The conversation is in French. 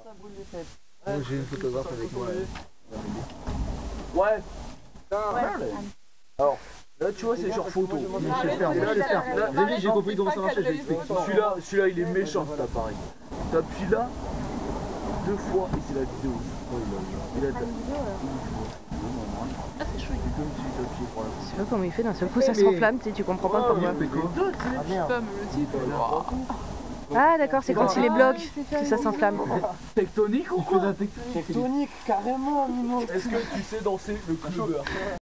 J'ai une photographe avec moi. Ouais. Alors, là tu vois c'est genre photo. J'ai compris comment ça marchait, je vais expliquer. Celui-là il est méchant cet appareil. T'appuies là, 2 fois et c'est la vidéo. Et là t'as... Ah, c'est chouette. C'est comme si t'appuies pour la... Je sais pas comment il fait, d'un seul coup ça s'enflamme, tu comprends pas pourquoi. Je sais pas, mais le titre. Ah d'accord, c'est quand il les bloque que ça s'enflamme. Tectonique ou quoi? Tectonique, carrément, Mimo. Est-ce que tu sais danser le clubber?